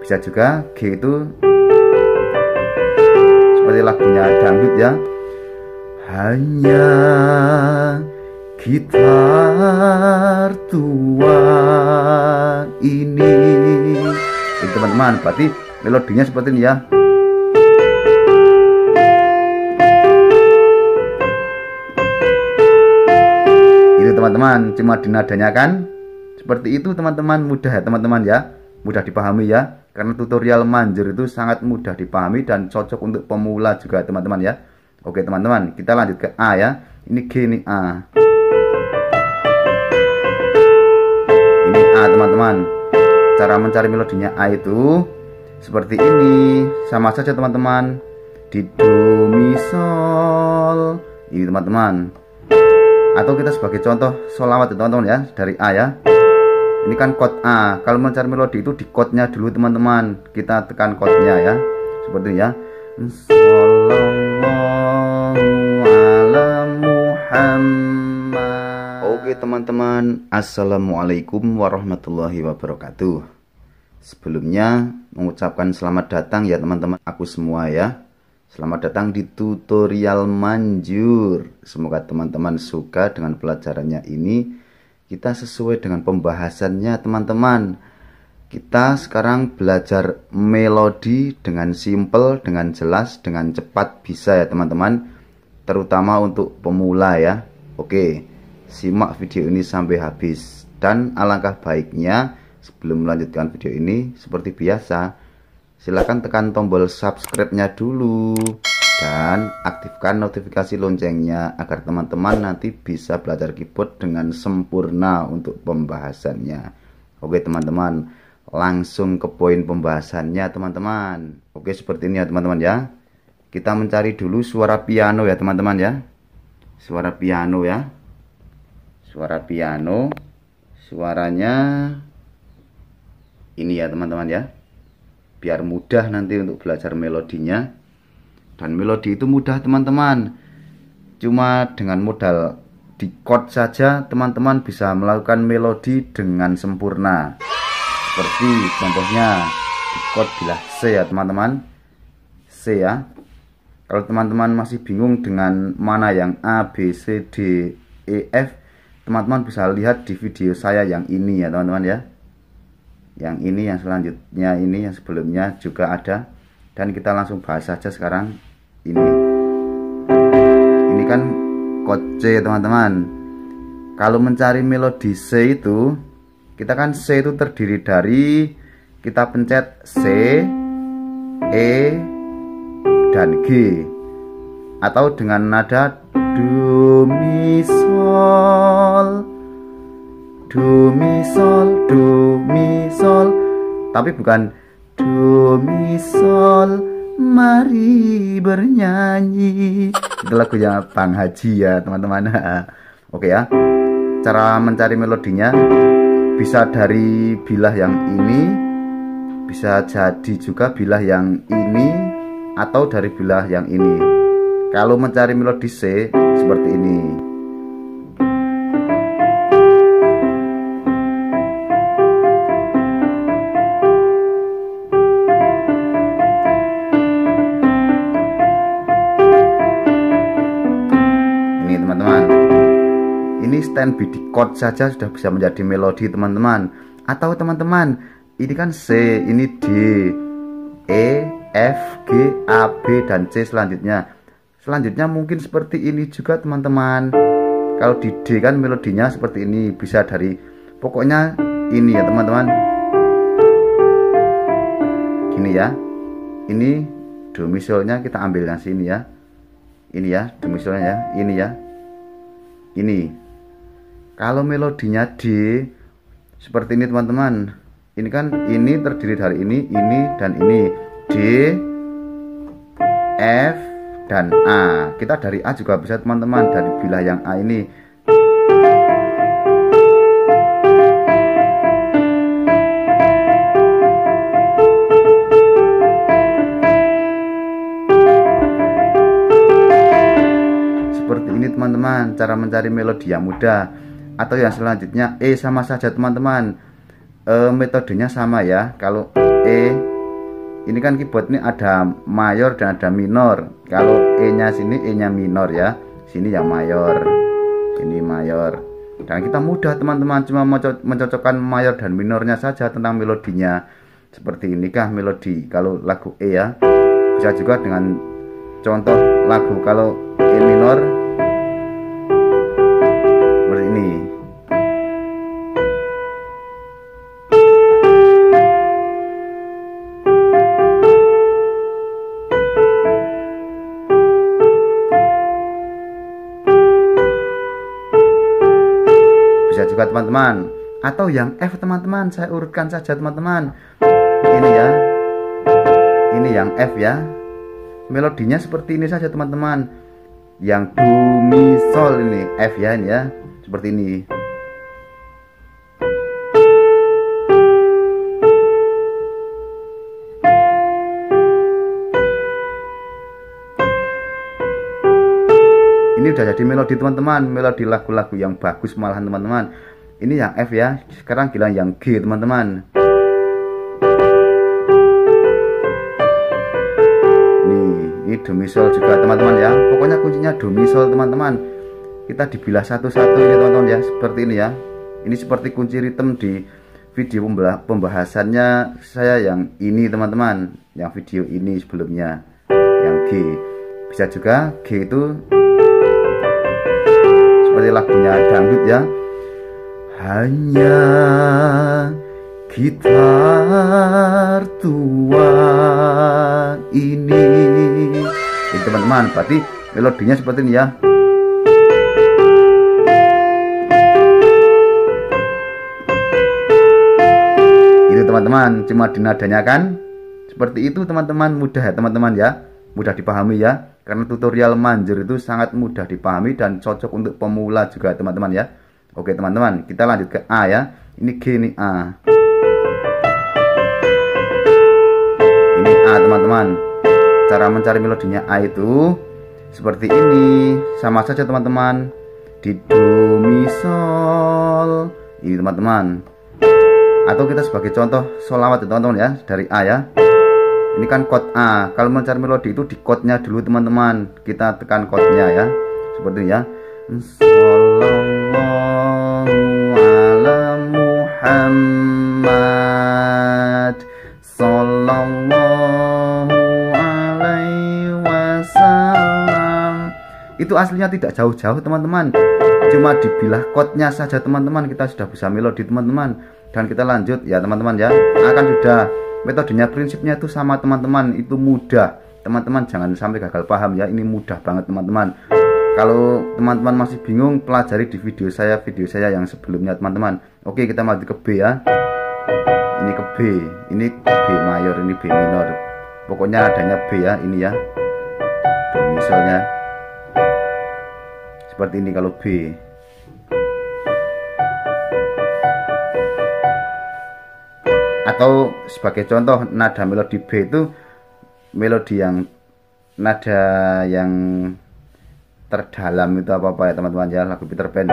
Bisa juga G itu seperti lagunya dangdut ya. Hanya gitar tua ini. Jadi teman-teman, berarti melodinya seperti ini ya. Itu teman-teman, cuma di nadanya kan seperti itu teman-teman. Mudah ya teman-teman ya, mudah dipahami ya. Karena tutorial manjur itu sangat mudah dipahami dan cocok untuk pemula juga teman-teman ya. Oke teman-teman, kita lanjut ke A ya. Ini G, ini A. Ini A teman-teman. Cara mencari melodinya A itu seperti ini. Sama saja teman-teman. Di do mi sol. Ini teman-teman. Atau kita sebagai contoh sholawat teman-teman ya, dari A ya. Ini kan chord A. Kalau mencari melodi itu di chordnya dulu teman-teman. Kita tekan chordnya ya. Seperti ini ya. Sallallahu ala Muhammad. Oke teman-teman, assalamualaikum warahmatullahi wabarakatuh. Sebelumnya mengucapkan selamat datang ya teman-teman aku semua ya. Selamat datang di tutorial manjur. Semoga teman-teman suka dengan pelajarannya ini. Kita sesuai dengan pembahasannya teman-teman. Kita sekarang belajar melodi dengan simple, dengan jelas, dengan cepat bisa ya teman-teman. Terutama untuk pemula ya. Oke, simak video ini sampai habis. Dan alangkah baiknya sebelum melanjutkan video ini, seperti biasa, silahkan tekan tombol subscribe-nya dulu dan aktifkan notifikasi loncengnya agar teman-teman nanti bisa belajar keyboard dengan sempurna untuk pembahasannya. Oke teman-teman, langsung ke poin pembahasannya teman-teman. Oke, seperti ini ya teman-teman ya. Kita mencari dulu suara piano ya teman-teman ya. Suara piano ya. Suara piano. Suaranya ini ya teman-teman ya. Biar mudah nanti untuk belajar melodinya. Dan melodi itu mudah teman-teman. Cuma dengan modal di chord saja teman-teman bisa melakukan melodi dengan sempurna. Seperti contohnya di chord bila C ya teman-teman. C ya. Kalau teman-teman masih bingung dengan mana yang A, B, C, D, E, F, teman-teman bisa lihat di video saya yang ini ya teman-teman ya. Yang ini, yang selanjutnya ini, yang sebelumnya juga ada. Dan kita langsung bahas saja sekarang ini. Ini kan chord C teman-teman. Kalau mencari melodi C itu, kita kan C itu terdiri dari, kita pencet C, E, dan G. Atau dengan nada do, mi, sol. Do, mi, sol, do, mi, sol. Tapi bukan do, mi, sol, mari bernyanyi. Itu lagunya Bang Haji ya teman-teman. Oke ya. Cara mencari melodinya bisa dari bilah yang ini, bisa jadi juga bilah yang ini, atau dari bilah yang ini. Kalau mencari melodi C seperti ini. Ini standby di chord saja sudah bisa menjadi melodi teman-teman. Atau teman-teman, ini kan C, ini D, E, F, G, A, B, dan C selanjutnya. Selanjutnya mungkin seperti ini juga teman-teman. Kalau di D kan melodinya seperti ini. Bisa dari, pokoknya ini ya teman-teman. Gini ya. Ini do mi solnya kita ambil yang sini ya. Ini ya, do mi solnya ya. Ini ya. Ini. Kalau melodinya D seperti ini teman-teman. Ini kan ini terdiri dari ini, dan ini. D, F, dan A. Kita dari A juga bisa teman-teman, dari bilah yang A ini. Seperti ini teman-teman, cara mencari melodi yang mudah. Atau yang selanjutnya E sama saja teman-teman. Metodenya sama ya. Kalau E, ini kan keyboard ini ada mayor dan ada minor. Kalau E nya sini, E nya minor ya, sini yang mayor, sini mayor. Dan kita mudah teman-teman, cuma mencocokkan mayor dan minornya saja tentang melodinya. Seperti inikah melodi kalau lagu E ya. Bisa juga dengan contoh lagu kalau E minor seperti ini. Bisa juga teman-teman, atau yang F teman-teman, saya urutkan saja teman-teman. Ini ya, ini yang F ya, melodinya seperti ini saja teman-teman. Yang do mi sol ini F ya, ini ya, seperti ini. Ini udah jadi melodi teman-teman, melodi lagu-lagu yang bagus malahan teman-teman. Ini yang F ya, sekarang giliran yang G teman-teman. Ini do mi sol juga teman-teman ya. Pokoknya kuncinya do mi sol teman-teman. Kita dibilah satu-satu ini teman-teman ya, seperti ini ya. Ini seperti kunci ritme di video pembahasannya saya yang ini teman-teman, yang video ini sebelumnya, yang G. Bisa juga G itu seperti lagunya dangdut ya, hanya gitar tua ini teman-teman. Berarti melodinya seperti ini ya. Itu teman-teman, cuma di nadanya kan seperti itu teman-teman. Mudah ya teman-teman ya, mudah dipahami ya, karena tutorial manjur itu sangat mudah dipahami dan cocok untuk pemula juga teman-teman ya. Oke teman-teman, kita lanjut ke A ya. Ini G, ini A. Ini A teman-teman. Cara mencari melodinya A itu seperti ini, sama saja teman-teman, di do mi sol ini teman-teman. Atau kita sebagai contoh sholawat teman-teman ya, dari A ya. Ini kan chord A. Kalau mencari melodi itu di chordnya dulu teman-teman. Kita tekan chordnya ya, seperti ini ya. Sallallahu ala Muhammad, sallallahu alaihi wasallam. Itu aslinya tidak jauh-jauh teman-teman, cuma dibilah chordnya saja teman-teman, kita sudah bisa melodi teman-teman. Dan kita lanjut ya teman-teman ya. Akan sudah metodenya, prinsipnya itu sama teman-teman, itu mudah teman-teman, jangan sampai gagal paham ya. Ini mudah banget teman-teman. Kalau teman-teman masih bingung, pelajari di video saya yang sebelumnya teman-teman. Oke, kita lanjut ke B ya. Ini ke B, ini B mayor, ini B minor. Pokoknya adanya B ya, ini ya, do misalnya seperti ini kalau B. Atau sebagai contoh, nada melodi B itu melodi yang nada yang terdalam itu apa ya teman-teman ya, lagu Peter Pan.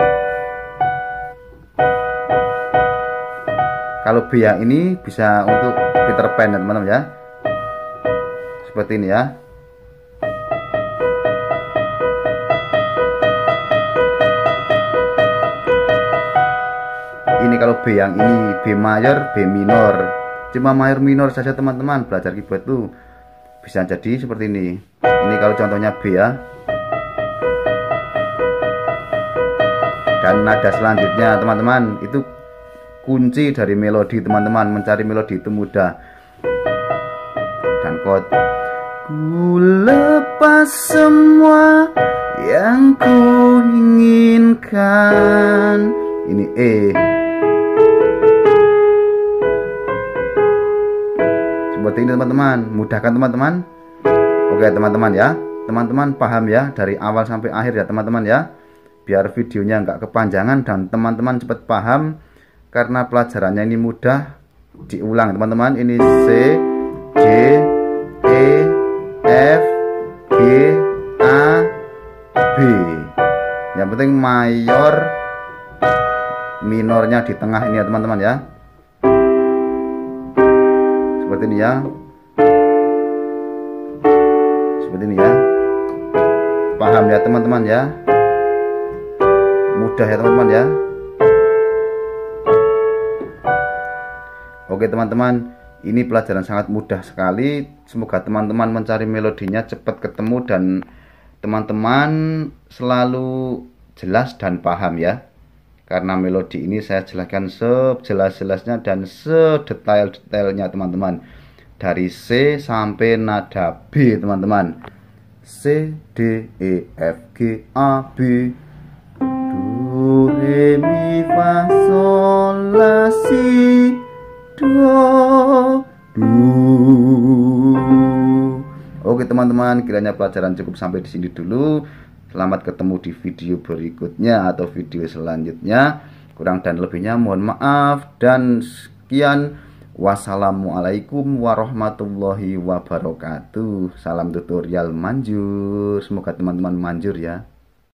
Kalau B yang ini bisa untuk Peter Pan ya teman-teman ya, seperti ini ya. Ini kalau B yang ini B mayor, B minor, cuma mayor minor saja teman-teman. Belajar keyboard tuh bisa jadi seperti ini. Ini kalau contohnya B ya. Dan nada selanjutnya teman-teman, itu kunci dari melodi teman-teman. Mencari melodi itu mudah. Dan chord, ku lepas semua yang ku inginkan. Ini E. Seperti ini teman-teman, mudah kan teman-teman? Oke teman-teman ya, teman-teman paham ya dari awal sampai akhir ya teman-teman ya, biar videonya nggak kepanjangan dan teman-teman cepat paham. Karena pelajarannya ini mudah, diulang teman-teman. Ini C, D, E, F, G, A, B. Yang penting mayor minornya di tengah ini ya teman-teman ya, seperti ini ya. Seperti ini ya. Paham ya teman-teman ya? Mudah ya teman-teman ya. Oke teman-teman, ini pelajaran sangat mudah sekali. Semoga teman-teman mencari melodinya cepat ketemu dan teman-teman selalu jelas dan paham ya. Karena melodi ini saya jelaskan sejelas-jelasnya dan sedetail-detailnya teman-teman. Dari C sampai nada B teman-teman. C, D, E, F, G, A, B, Do, Re, Mi, Fa, Sol, La, Si, Do. Oke teman-teman, kiranya pelajaran cukup sampai di sini dulu. Selamat ketemu di video berikutnya atau video selanjutnya. Kurang dan lebihnya mohon maaf dan sekian. Wassalamualaikum warahmatullahi wabarakatuh. Salam tutorial manjur. Semoga teman-teman manjur ya.